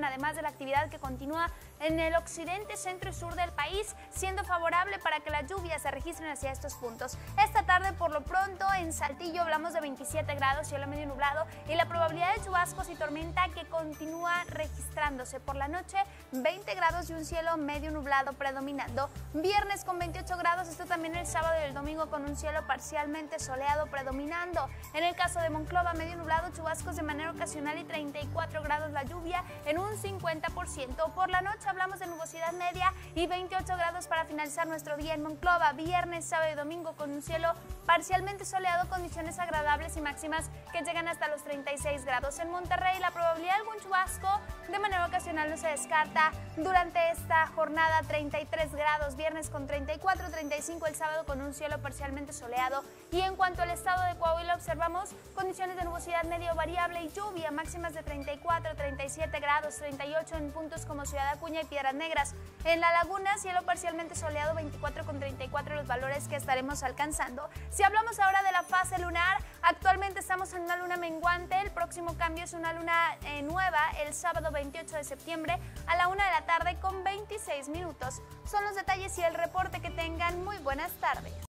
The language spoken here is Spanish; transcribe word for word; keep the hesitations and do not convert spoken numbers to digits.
además de la actividad que continúa en el occidente, centro y sur del país, siendo favorable para que las lluvias se registren hacia estos puntos. Esta tarde, por lo pronto, en Saltillo hablamos de veintisiete grados, cielo medio nublado y la probabilidad de chubascos y tormenta que continúa registrándose. Por la noche, veinte grados y un cielo medio nublado predominando. Viernes con veintiocho grados, esto también el sábado y el domingo con un cielo parcialmente soleado predominando. En el caso de Monclova, medio nublado, chubascos de manera ocasional y treinta y cuatro grados la lluvia en un cincuenta por ciento. Por la noche hablamos de nubosidad media y veintiocho grados para finalizar nuestro día en Monclova. Viernes, sábado y domingo con un cielo parcialmente soleado, condiciones agradables y máximas que llegan hasta los treinta y seis grados. En Monterrey, la probabilidad de algún chubasco de manera ocasional no se descarta durante esta jornada. Treinta y tres grados, viernes con treinta y cuatro, treinta y cinco el sábado con un cielo parcialmente soleado. Y en cuanto al estado de Coahuila, observamos condiciones de nubosidad medio variable y lluvia, máximas de treinta y cuatro, treinta y siete grados, treinta y ocho en puntos como Ciudad Acuña y Piedras Negras. En La Laguna, cielo parcialmente soleado, veinticuatro con treinta y cuatro los valores que estaremos alcanzando. Si hablamos ahora de la fase lunar, actualmente estamos en una luna menguante. El próximo cambio es una luna eh, nueva el sábado veintiocho de septiembre a la una de la tarde con veintiséis minutos. Son los detalles y el reporte. Que tengan muy buenas tardes.